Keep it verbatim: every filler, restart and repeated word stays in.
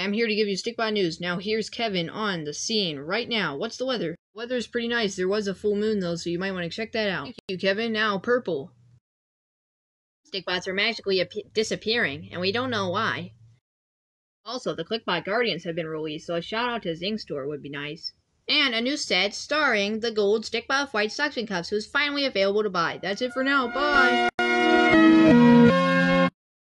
I'm here to give you Stickbot news. Now here's Kevin on the scene right now. What's the weather? Weather's pretty nice. There was a full moon though, so you might want to check that out. Thank you, Kevin. Now purple. Stickbots are magically disappearing, and we don't know why. Also, the Clickbot Guardians have been released, so a shout out to Zing Store would be nice. And a new set starring the gold Stickbot White Suction Cups, who's finally available to buy. That's it for now. Bye!